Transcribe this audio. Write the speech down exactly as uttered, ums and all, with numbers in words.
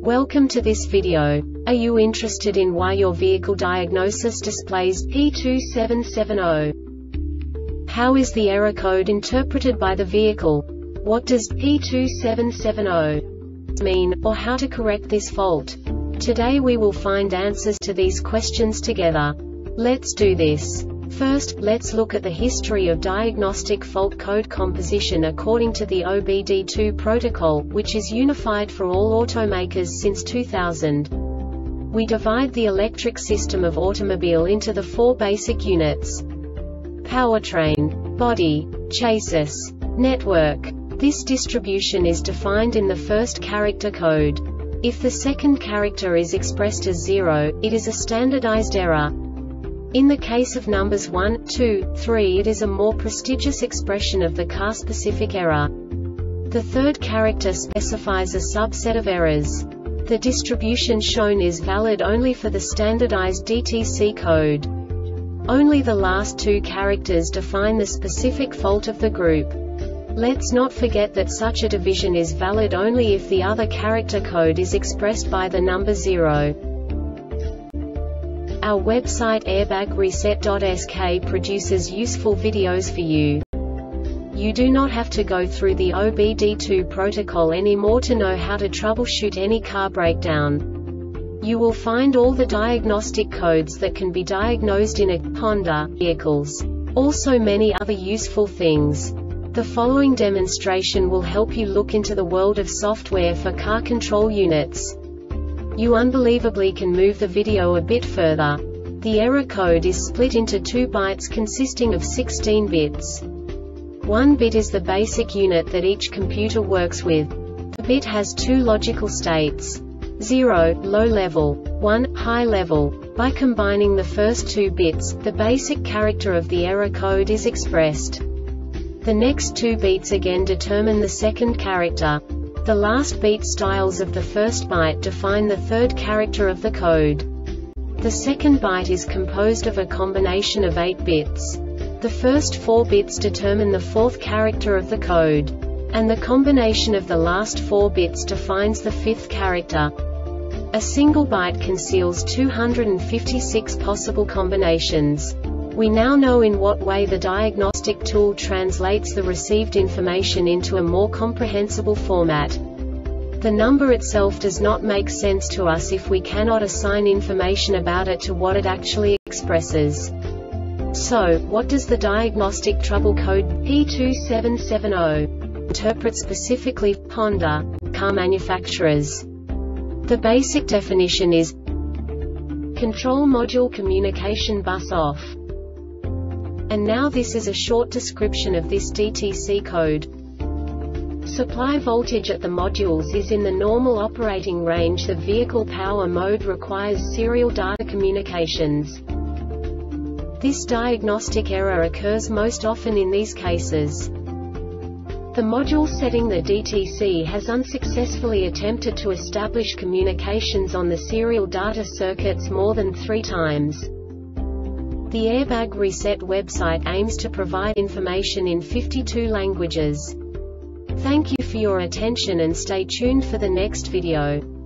Welcome to this video. Are you interested in why your vehicle diagnosis displays P two seven seven zero? How is the error code interpreted by the vehicle? What does P two seven seven zero mean, or how to correct this fault? Today we will find answers to these questions together. Let's do this. First, let's look at the history of diagnostic fault code composition according to the O B D two protocol, which is unified for all automakers since two thousand. We divide the electric system of automobile into the four basic units: powertrain, body, chassis, network. This distribution is defined in the first character code. If the second character is expressed as zero, it is a standardized error. In the case of numbers one, two, three, it is a more prestigious expression of the car-specific error. The third character specifies a subset of errors. The distribution shown is valid only for the standardized D T C code. Only the last two characters define the specific fault of the group. Let's not forget that such a division is valid only if the other character code is expressed by the number zero. Our website airbag reset dot S K produces useful videos for you. You do not have to go through the O B D two protocol anymore to know how to troubleshoot any car breakdown. You will find all the diagnostic codes that can be diagnosed in a Honda vehicles. Also many other useful things. The following demonstration will help you look into the world of software for car control units. You unbelievably can move the video a bit further. The error code is split into two bytes consisting of sixteen bits. One bit is the basic unit that each computer works with. The bit has two logical states: zero, low level, one, high level. By combining the first two bits, the basic character of the error code is expressed. The next two beats again determine the second character. The last beat styles of the first byte define the third character of the code. The second byte is composed of a combination of eight bits. The first four bits determine the fourth character of the code. And the combination of the last four bits defines the fifth character. A single byte conceals two hundred fifty-six possible combinations. We now know in what way the diagnostic tool translates the received information into a more comprehensible format. The number itself does not make sense to us if we cannot assign information about it to what it actually expresses. So, what does the diagnostic trouble code P two seven seven zero interpret specifically for Honda car manufacturers? The basic definition is Control Module Communication Bus Off. And now this is a short description of this D T C code. Supply voltage at the modules is in the normal operating range. The vehicle power mode requires serial data communications. This diagnostic error occurs most often in these cases. The module setting the D T C has unsuccessfully attempted to establish communications on the serial data circuits more than three times. The Airbag Reset website aims to provide information in fifty-two languages. Thank you for your attention and stay tuned for the next video.